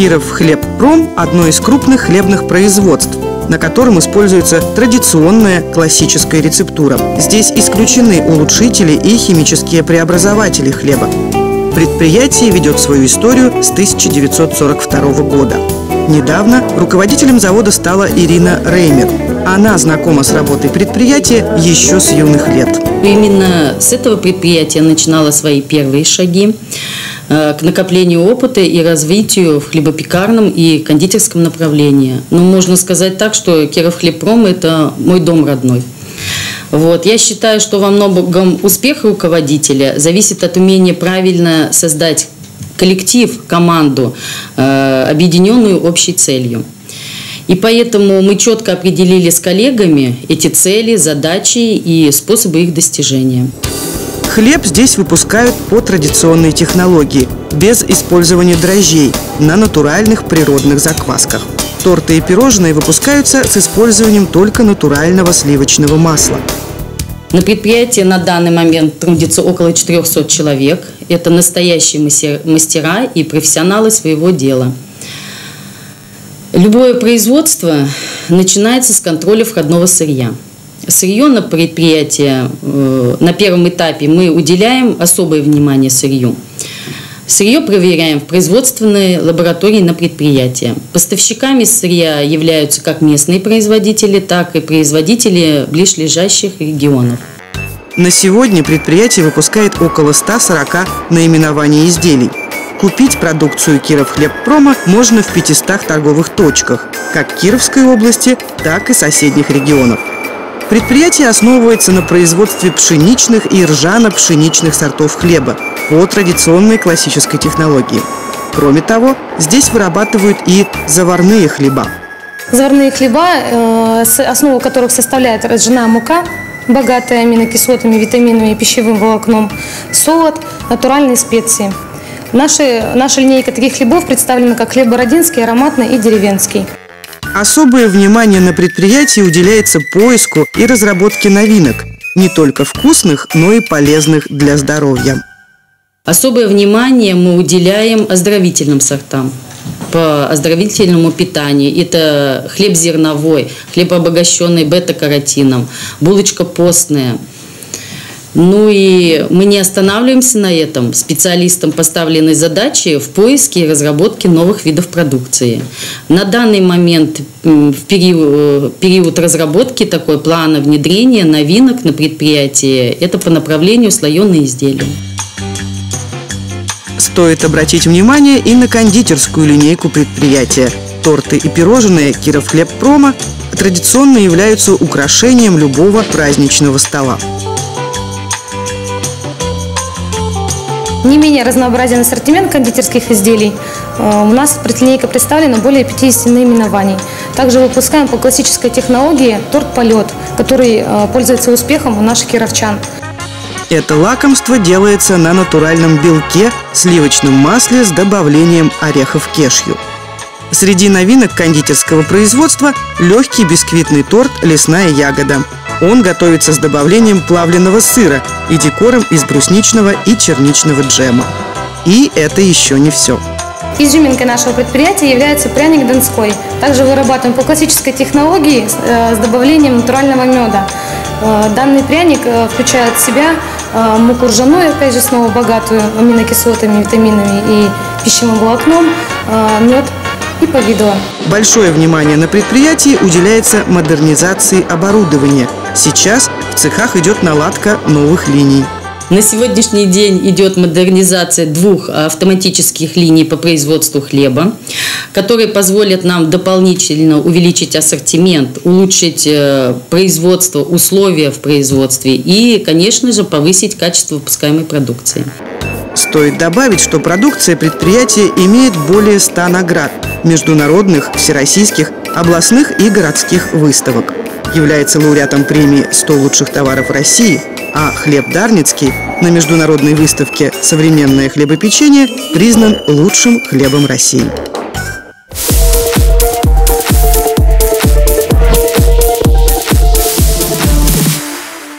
Кировхлебпром – одно из крупных хлебных производств, на котором используется традиционная классическая рецептура. Здесь исключены улучшители и химические преобразователи хлеба. Предприятие ведет свою историю с 1942 года. Недавно руководителем завода стала Ирина Реймер. Она знакома с работой предприятия еще с юных лет. Именно с этого предприятия начинала свои первые шаги к накоплению опыта и развитию в хлебопекарном и кондитерском направлении. Но можно сказать так, что Кировхлебпром – это мой дом родной. Я считаю, что во многом успех руководителя зависит от умения правильно создать коллектив, команду, объединенную общей целью. И поэтому мы четко определили с коллегами эти цели, задачи и способы их достижения. Хлеб здесь выпускают по традиционной технологии, без использования дрожжей, на натуральных природных заквасках. Торты и пирожные выпускаются с использованием только натурального сливочного масла. На предприятии на данный момент трудится около 400 человек. Это настоящие мастера и профессионалы своего дела. Любое производство начинается с контроля входного сырья. Сырье на предприятии на первом этапе мы уделяем особое внимание сырью. Сырье проверяем в производственной лаборатории на предприятии. Поставщиками сырья являются как местные производители, так и производители близлежащих регионов. На сегодня предприятие выпускает около 140 наименований изделий. Купить продукцию Кировхлебпрома можно в 500 торговых точках, как Кировской области, так и соседних регионов. Предприятие основывается на производстве пшеничных и ржано-пшеничных сортов хлеба по традиционной классической технологии. Кроме того, здесь вырабатывают и заварные хлеба. Заварные хлеба, основу которых составляет ржаная мука, богатая аминокислотами, витаминами и пищевым волокном, солод, натуральные специи. Наша линейка таких хлебов представлена как хлеб бородинский, ароматный и деревенский. Особое внимание на предприятии уделяется поиску и разработке новинок, не только вкусных, но и полезных для здоровья. Особое внимание мы уделяем оздоровительным сортам, по оздоровительному питанию. Это хлеб зерновой, хлеб, обогащенный бета-каротином, булочка постная. И мы не останавливаемся на этом. Специалистам поставлены задачи в поиске и разработке новых видов продукции. На данный момент, в период разработки такой плана внедрения новинок на предприятии, это по направлению слоеные изделия. Стоит обратить внимание и на кондитерскую линейку предприятия. Торты и пирожные Кировхлебпрома традиционно являются украшением любого праздничного стола. Не менее разнообразен ассортимент кондитерских изделий. У нас линейка представлена более 50 наименований. Также выпускаем по классической технологии торт-полет, который пользуется успехом у наших кировчан. Это лакомство делается на натуральном белке, сливочном масле с добавлением орехов кешью. Среди новинок кондитерского производства – легкий бисквитный торт «Лесная ягода». Он готовится с добавлением плавленного сыра и декором из брусничного и черничного джема. И это еще не все. Изюминкой нашего предприятия является пряник донской. Также вырабатываем по классической технологии с добавлением натурального меда. Данный пряник включает в себя муку ржаную, опять же, снова богатую аминокислотами, витаминами и пищевым волокном, мед и повидло. Большое внимание на предприятии уделяется модернизации оборудования. Сейчас в цехах идет наладка новых линий. На сегодняшний день идет модернизация 2 автоматических линий по производству хлеба, которые позволят нам дополнительно увеличить ассортимент, улучшить производство, условия в производстве и, конечно же, повысить качество выпускаемой продукции. Стоит добавить, что продукция предприятия имеет более 100 наград – международных, всероссийских, областных и городских выставок. Является лауреатом премии «100 лучших товаров России», а хлеб дарницкий на международной выставке «Современное хлебопечение» признан лучшим хлебом России.